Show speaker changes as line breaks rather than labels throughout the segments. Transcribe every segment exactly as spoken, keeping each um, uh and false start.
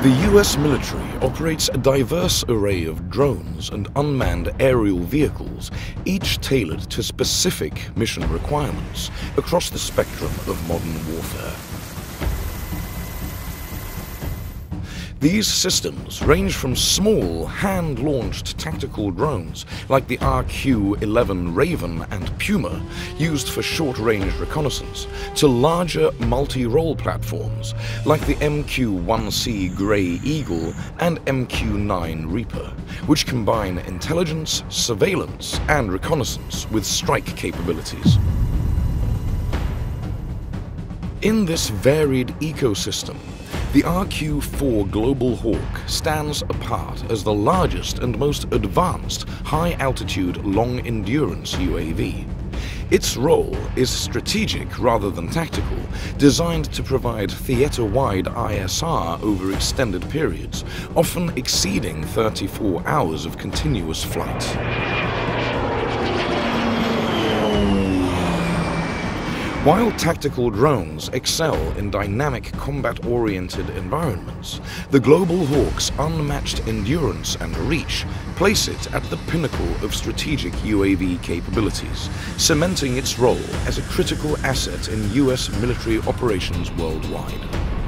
The U S military operates a diverse array of drones and unmanned aerial vehicles, each tailored to specific mission requirements across the spectrum of modern warfare. These systems range from small, hand-launched tactical drones like the R Q eleven Raven and Puma, used for short-range reconnaissance, to larger multi-role platforms like the M Q one C Grey Eagle and M Q nine Reaper, which combine intelligence, surveillance, and reconnaissance with strike capabilities. In this varied ecosystem, the R Q four Global Hawk stands apart as the largest and most advanced high-altitude, long-endurance U A V. Its role is strategic rather than tactical, designed to provide theater-wide I S R over extended periods, often exceeding thirty-four hours of continuous flight. While tactical drones excel in dynamic combat-oriented environments, the Global Hawk's unmatched endurance and reach place it at the pinnacle of strategic U A V capabilities, cementing its role as a critical asset in U S military operations worldwide.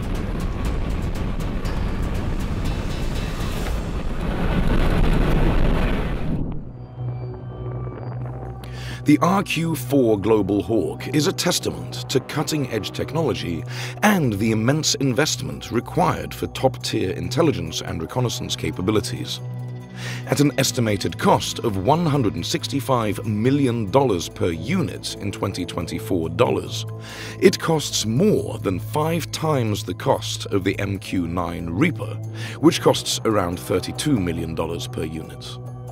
The R Q four Global Hawk is a testament to cutting-edge technology and the immense investment required for top-tier intelligence and reconnaissance capabilities. At an estimated cost of one hundred sixty-five million dollars per unit in twenty twenty-four dollars, it costs more than five times the cost of the M Q nine Reaper, which costs around thirty-two million dollars per unit.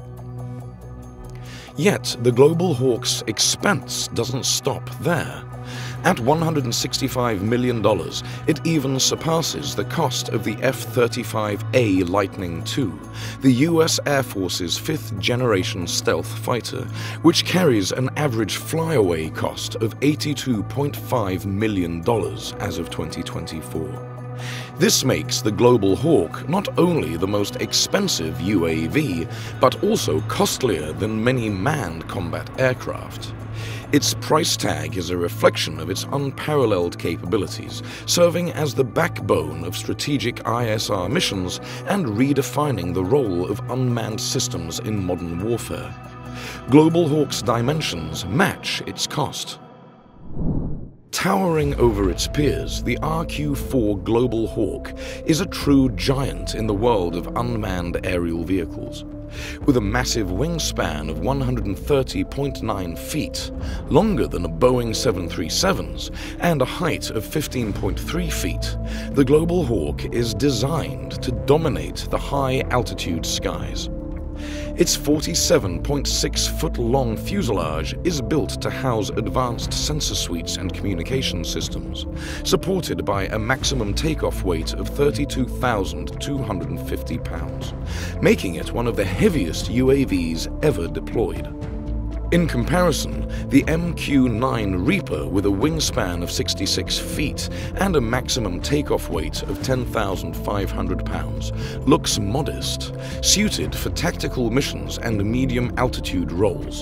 Yet, the Global Hawk's expense doesn't stop there. At one hundred sixty-five million dollars, it even surpasses the cost of the F thirty-five A Lightning two, the U S Air Force's fifth-generation stealth fighter, which carries an average flyaway cost of eighty-two point five million dollars as of twenty twenty-four. This makes the Global Hawk not only the most expensive U A V, but also costlier than many manned combat aircraft. Its price tag is a reflection of its unparalleled capabilities, serving as the backbone of strategic I S R missions and redefining the role of unmanned systems in modern warfare. Global Hawk's dimensions match its cost. Towering over its peers, the R Q four Global Hawk is a true giant in the world of unmanned aerial vehicles. With a massive wingspan of one hundred thirty point nine feet, longer than a Boeing seven thirty-sevens, and a height of fifteen point three feet, the Global Hawk is designed to dominate the high-altitude skies. Its forty-seven point six foot long fuselage is built to house advanced sensor suites and communication systems, supported by a maximum takeoff weight of thirty-two thousand two hundred fifty pounds, making it one of the heaviest U A Vs ever deployed. In comparison, the M Q nine Reaper, with a wingspan of sixty-six feet and a maximum takeoff weight of ten thousand five hundred pounds, looks modest, suited for tactical missions and medium-altitude roles.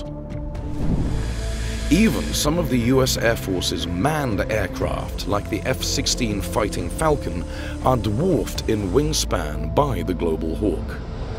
Even some of the U S Air Force's manned aircraft, like the F sixteen Fighting Falcon, are dwarfed in wingspan by the Global Hawk.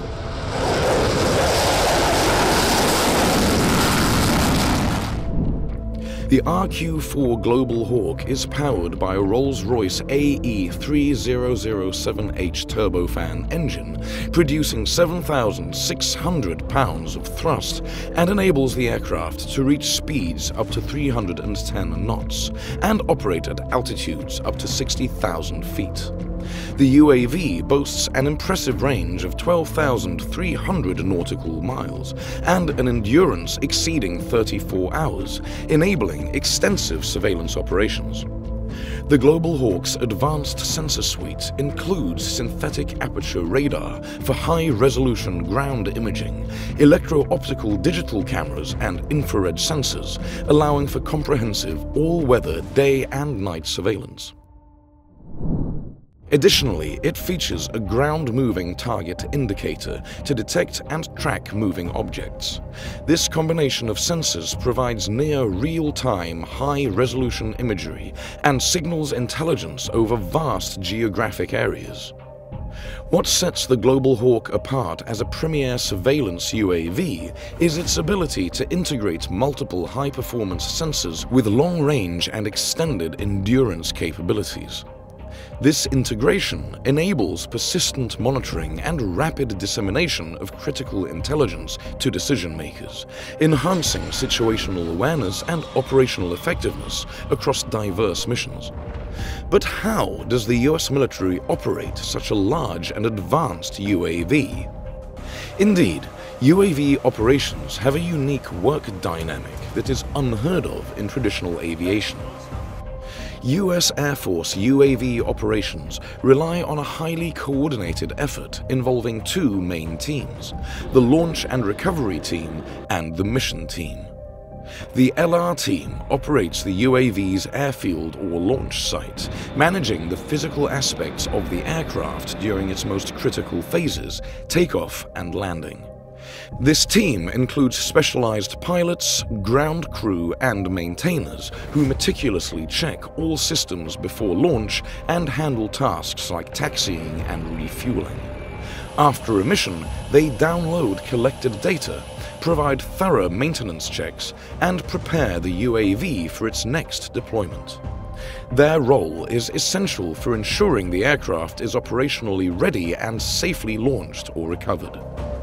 The R Q four Global Hawk is powered by a Rolls-Royce A E three thousand seven H turbofan engine, producing seven thousand six hundred pounds of thrust, and enables the aircraft to reach speeds up to three hundred ten knots and operate at altitudes up to sixty thousand feet. The U A V boasts an impressive range of twelve thousand three hundred nautical miles and an endurance exceeding thirty-four hours, enabling extensive surveillance operations. The Global Hawk's advanced sensor suite includes synthetic aperture radar for high-resolution ground imaging, electro-optical digital cameras, and infrared sensors, allowing for comprehensive all-weather day and night surveillance. Additionally, it features a ground-moving target indicator to detect and track moving objects. This combination of sensors provides near real-time, high-resolution imagery and signals intelligence over vast geographic areas. What sets the Global Hawk apart as a premier surveillance U A V is its ability to integrate multiple high-performance sensors with long-range and extended endurance capabilities. This integration enables persistent monitoring and rapid dissemination of critical intelligence to decision-makers, enhancing situational awareness and operational effectiveness across diverse missions. But how does the U S military operate such a large and advanced U A V? Indeed, U A V operations have a unique work dynamic that is unheard of in traditional aviation. U S Air Force U A V operations rely on a highly coordinated effort involving two main teams, the Launch and Recovery Team and the Mission Team. The L R team operates the U A V's airfield or launch site, managing the physical aspects of the aircraft during its most critical phases, takeoff and landing. This team includes specialized pilots, ground crew, and maintainers who meticulously check all systems before launch and handle tasks like taxiing and refueling. After a mission, they download collected data, provide thorough maintenance checks, and prepare the U A V for its next deployment. Their role is essential for ensuring the aircraft is operationally ready and safely launched or recovered.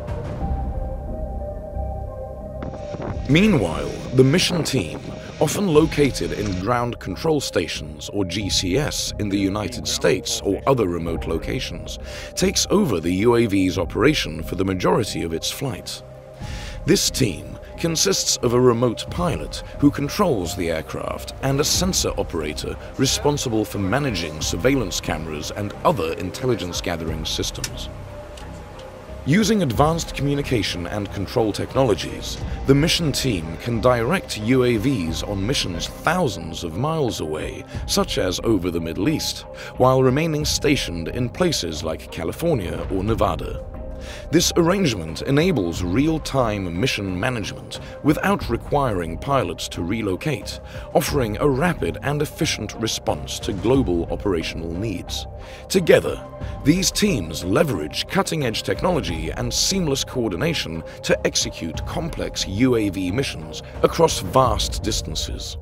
Meanwhile, the mission team, often located in ground control stations or G C S in the United States or other remote locations, takes over the U A V's operation for the majority of its flight. This team consists of a remote pilot who controls the aircraft and a sensor operator responsible for managing surveillance cameras and other intelligence-gathering systems. Using advanced communication and control technologies, the mission team can direct U A Vs on missions thousands of miles away, such as over the Middle East, while remaining stationed in places like California or Nevada. This arrangement enables real-time mission management without requiring pilots to relocate, offering a rapid and efficient response to global operational needs. Together, these teams leverage cutting-edge technology and seamless coordination to execute complex U A V missions across vast distances.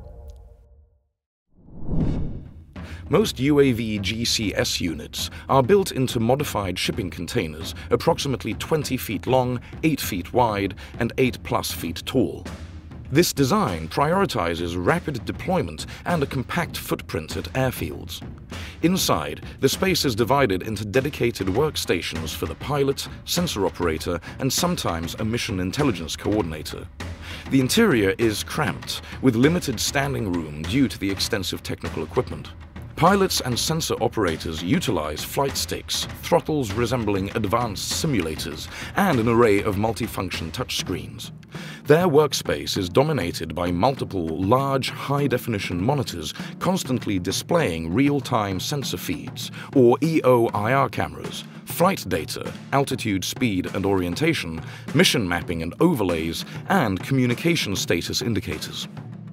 Most U A V G C S units are built into modified shipping containers approximately twenty feet long, eight feet wide, and eight plus feet tall. This design prioritizes rapid deployment and a compact footprint at airfields. Inside, the space is divided into dedicated workstations for the pilot, sensor operator, and sometimes a mission intelligence coordinator. The interior is cramped, with limited standing room due to the extensive technical equipment. Pilots and sensor operators utilize flight sticks, throttles resembling advanced simulators, and an array of multifunction touchscreens. Their workspace is dominated by multiple large, high-definition monitors constantly displaying real-time sensor feeds, or E O I R cameras, flight data, altitude, speed and orientation, mission mapping and overlays, and communication status indicators.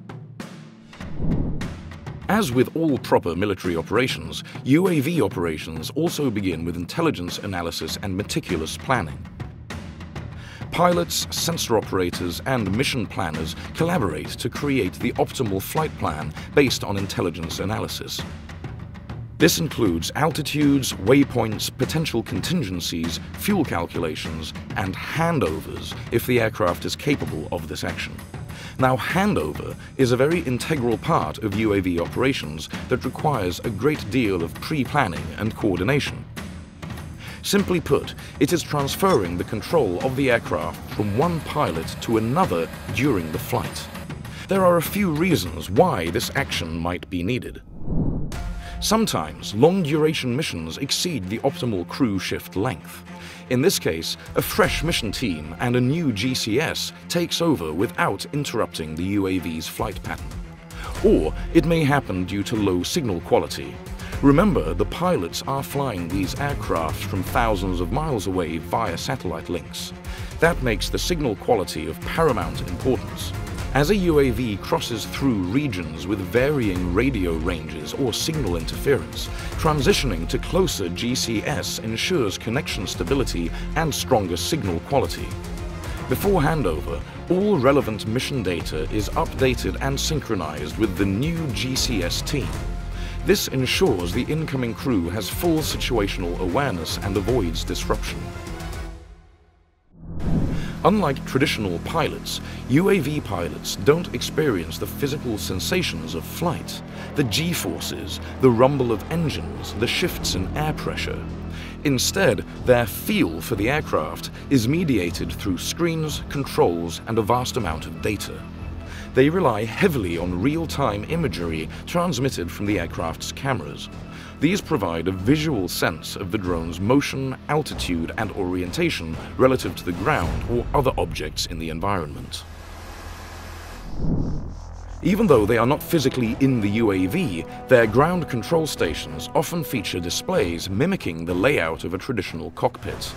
As with all proper military operations, U A V operations also begin with intelligence analysis and meticulous planning. Pilots, sensor operators, and mission planners collaborate to create the optimal flight plan based on intelligence analysis. This includes altitudes, waypoints, potential contingencies, fuel calculations, and handovers if the aircraft is capable of this action. Now, handover is a very integral part of U A V operations that requires a great deal of pre-planning and coordination. Simply put, it is transferring the control of the aircraft from one pilot to another during the flight. There are a few reasons why this action might be needed. Sometimes long-duration missions exceed the optimal crew shift length. In this case, a fresh mission team and a new G C S takes over without interrupting the U A V's flight pattern. Or it may happen due to low signal quality. Remember, the pilots are flying these aircraft from thousands of miles away via satellite links. That makes the signal quality of paramount importance. As a U A V crosses through regions with varying radio ranges or signal interference, transitioning to closer G C S ensures connection stability and stronger signal quality. Before handover, all relevant mission data is updated and synchronized with the new G C S team. This ensures the incoming crew has full situational awareness and avoids disruption. Unlike traditional pilots, U A V pilots don't experience the physical sensations of flight, the G-forces, the rumble of engines, the shifts in air pressure. Instead, their feel for the aircraft is mediated through screens, controls, and a vast amount of data. They rely heavily on real-time imagery transmitted from the aircraft's cameras. These provide a visual sense of the drone's motion, altitude, and orientation relative to the ground or other objects in the environment. Even though they are not physically in the U A V, their ground control stations often feature displays mimicking the layout of a traditional cockpit.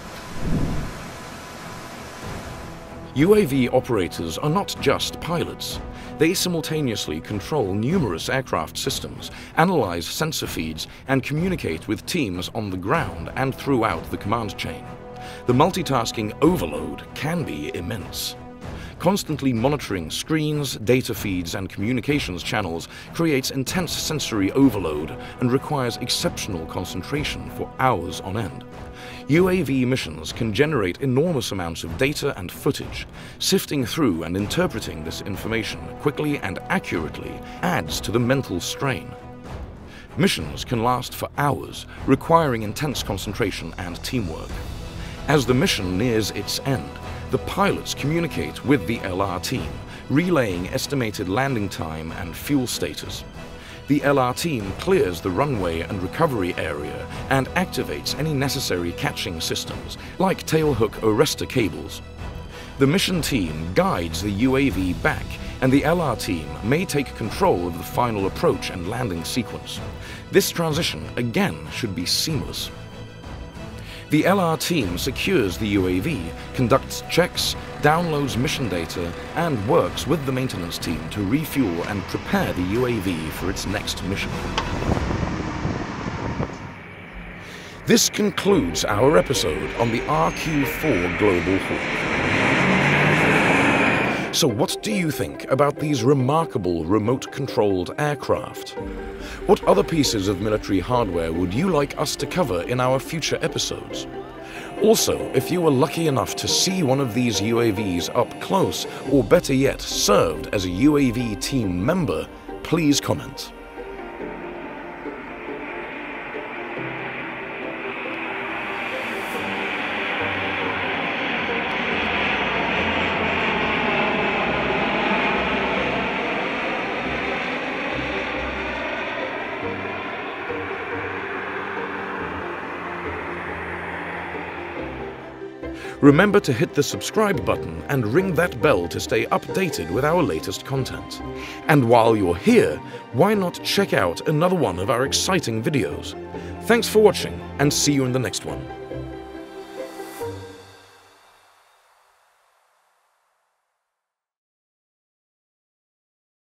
U A V operators are not just pilots. They simultaneously control numerous aircraft systems, analyze sensor feeds, and communicate with teams on the ground and throughout the command chain. The multitasking overload can be immense. Constantly monitoring screens, data feeds, and communications channels creates intense sensory overload and requires exceptional concentration for hours on end. U A V missions can generate enormous amounts of data and footage. Sifting through and interpreting this information quickly and accurately adds to the mental strain. Missions can last for hours, requiring intense concentration and teamwork. As the mission nears its end, the pilots communicate with the L R team, relaying estimated landing time and fuel status. The L R team clears the runway and recovery area and activates any necessary catching systems, like tailhook arrestor cables. The mission team guides the U A V back, and the L R team may take control of the final approach and landing sequence. This transition, again, should be seamless. The L R team secures the U A V, conducts checks, downloads mission data, and works with the maintenance team to refuel and prepare the U A V for its next mission. This concludes our episode on the R Q four Global Hawk. So what do you think about these remarkable remote-controlled aircraft? What other pieces of military hardware would you like us to cover in our future episodes? Also, if you were lucky enough to see one of these U A Vs up close, or better yet, served as a U A V team member, please comment. Remember to hit the subscribe button and ring that bell to stay updated with our latest content. And while you're here, why not check out another one of our exciting videos? Thanks for watching, and see you in the next one.